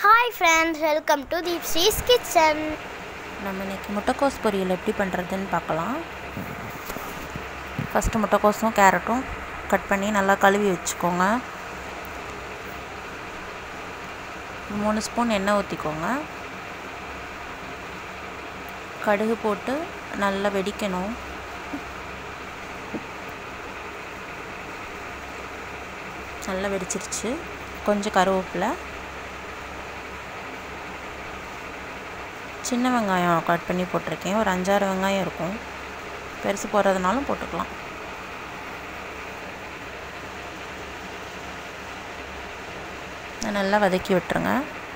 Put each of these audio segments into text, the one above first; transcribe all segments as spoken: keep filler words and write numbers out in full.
Hi friends, welcome to Deepsree's Kitchen. நம்ம இன்னைக்கு முட்டைக்கோஸ் பொரியல் எப்படி பண்ணுறதுன்னு பார்க்கலாம். ஃபஸ்ட்டு முட்டைக்கோஸும் கேரட்டும் கட் பண்ணி நல்லா கழுவி வச்சுக்கோங்க. மூணு ஸ்பூன் எண்ணெய் ஊற்றிக்கோங்க. கடுகு போட்டு நல்லா வெடிக்கணும். நல்லா வெடிச்சிருச்சு. கொஞ்சம் கருவேப்பிலை, சின்ன வெங்காயம் கட் பண்ணி போட்டிருக்கேன். ஒரு அஞ்சாறு வெங்காயம் இருக்கும், பெருசு போடுறதுனாலும் போட்டுக்கலாம். நல்லா வதக்கி விட்டுருங்க.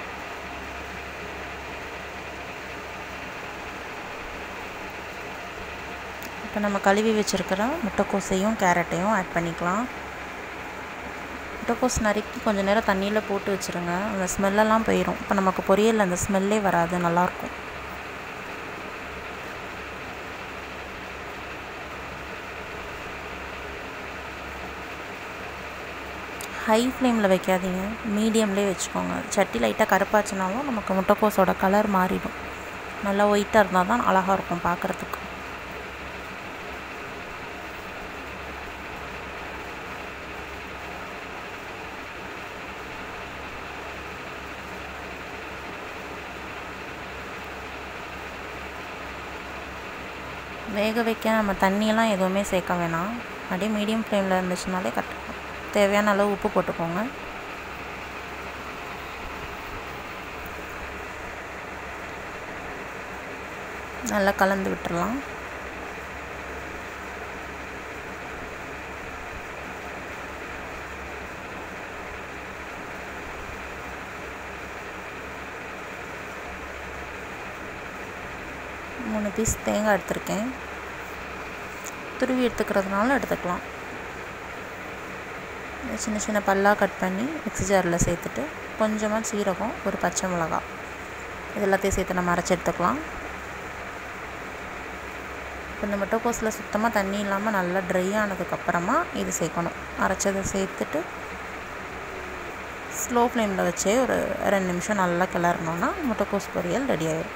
இப்போ நம்ம கழுவி வச்சுருக்கிற முட்டைக்கோஸையும் கேரட்டையும் ஆட் பண்ணிக்கலாம். முட்டைக்கோஸ் நறுக்கி கொஞ்சம் நேரம் தண்ணியில் போட்டு வச்சுருங்க. அந்த ஸ்மெல்லெல்லாம் போயிடும். இப்போ நமக்கு பொரியல் அந்த ஸ்மெல்லே வராது, நல்லாயிருக்கும். ஹை ஃப்ளேமில் வைக்காதீங்க, மீடியம்லேயே வச்சுக்கோங்க. சட்டி லைட்டாக கருப்பாச்சுனாலும் நமக்கு முட்டைக்கோஸோட கலர் மாறிடும். நல்லா ஒயிட்டாக இருந்தால் தான் அழகாக இருக்கும் பார்க்குறதுக்கு. வேக வைக்க நம்ம தண்ணியெல்லாம் எதுவுமே சேர்க்க வேணாம். அப்படியே மீடியம் ஃப்ளேமில் இருந்துச்சுனாலே கரெக்டாக தேவையான அளவு உப்பு போட்டுக்கோங்க. நல்லா கலந்து விட்டுடலாம். மூணு பீஸ் தேங்காய் எடுத்துருக்கேன். துருவி எடுத்துக்கிறதுனால எடுத்துக்கலாம். சின்ன சின்ன பல்லாக கட் பண்ணி மிக்ஸி ஜாரில் சேர்த்துட்டு கொஞ்சமாக சீரகம், ஒரு பச்சை மிளகாய், இது எல்லாத்தையும் சேர்த்து நம்ம அரைச்சி எடுத்துக்கலாம். இப்போ இந்த முட்டைக்கோஸில் சுத்தமாக தண்ணி இல்லாமல் நல்லா ட்ரை ஆனதுக்கப்புறமா இது சேர்க்கணும். அரைச்சதை சேர்த்துட்டு ஸ்லோ ஃப்ளேமில் வச்சே ஒரு ரெண்டு நிமிஷம் நல்லா கிளறணுன்னா முட்டைக்கோஸ் பொரியல் ரெடி ஆகிடும்.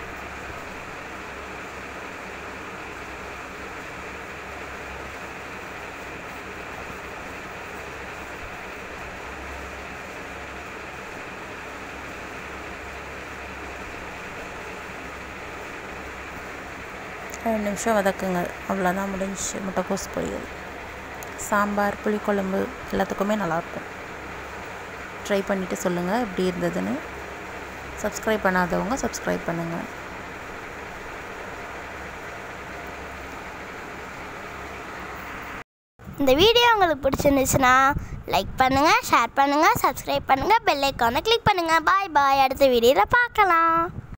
ரெண்டு நிமிஷம் வதக்குங்க, அவ்வளோதான், முடிஞ்சிச்சு முட்டைக்கோஸ் பொரியல். சாம்பார், புளிக்குழம்பு எல்லாத்துக்குமே நல்லாயிருக்கும். ட்ரை பண்ணிவிட்டு சொல்லுங்கள் எப்படி இருந்ததுன்னு. சப்ஸ்கிரைப் பண்ணாதவங்க சப்ஸ்கிரைப் பண்ணுங்கள். இந்த வீடியோ உங்களுக்கு பிடிச்சிருந்துச்சுன்னா லைக் பண்ணுங்கள், ஷேர் பண்ணுங்கள், சப்ஸ்கிரைப் பண்ணுங்கள், பெல் ஐக்கானை கிளிக் பண்ணுங்கள். பாய் பாய். அடுத்த வீடியோவில் பார்க்கலாம்.